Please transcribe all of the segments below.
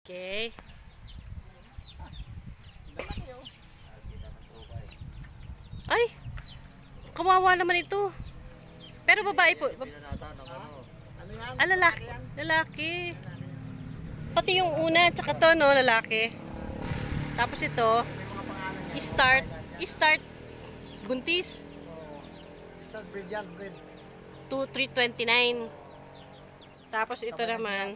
Okay. Ay! Kawawa naman ito. Pero babae po. Ah, lalaki. Lalaki. Pati yung una, tsaka to, no, lalaki. Tapos ito, start buntis. Start breed yan, breed. 329. Tapos ito naman,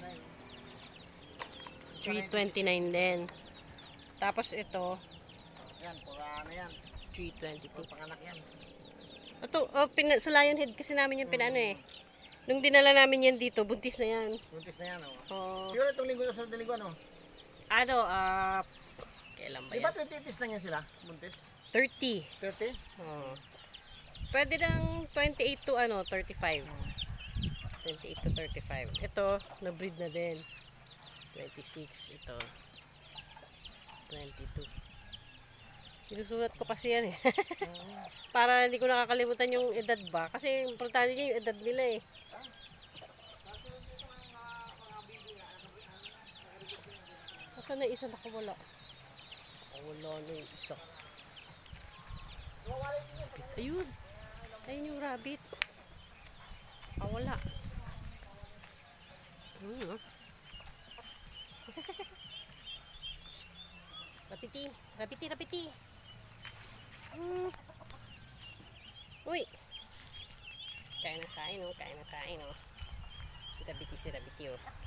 329 din. Tapos ito, yan, pura ano yan. 322. Panganak yan. Ito, sa Lionhead kasi namin yung pinano eh. Nung dinala namin yan dito, buntis na yan. Buntis na yan, oh. Oh. Siguro itong linggo na sunod na linggo, ano? Ano, kailan ba Di ba yan? 20 days lang yan sila, buntis? 30. 30? Oh. Pwede lang 28 to 35. 28 to 35. Ito, na-breed na din. 26. Ito. 22. Sinusulat ko kasi yan eh. Para hindi ko nakakalimutan yung edad ba. Kasi importante niya yung edad nila eh. Saan na isa nakawala? Wala na yung isa. Ayun. Ayun yung rabbit. Wala. Rapiti. Rapiti, rapiti. Uy. Kain na kain, oh. Kain na kain, oh. Si Rabiti, oh.